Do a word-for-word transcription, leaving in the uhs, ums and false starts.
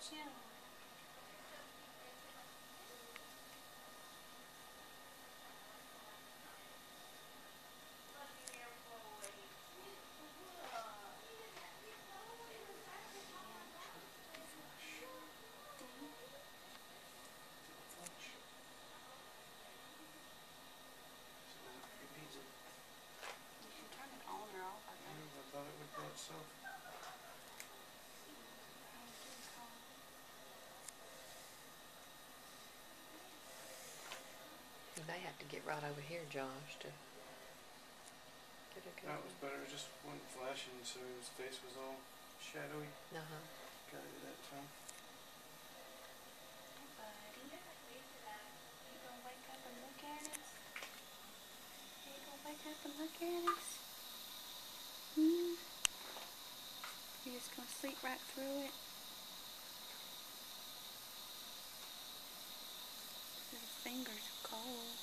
Chill. You can turn it on or off, I think. I thought it would go itself. You may have to get right over here, Josh, to get a good That was better. It just went flashing, so his face was all shadowy. Uh-huh. Got it that time. Hey, buddy. You gonna wake up and look at us? You gonna wake up and look at us? Hmm? You just gonna sleep right through it? Your fingers are cold.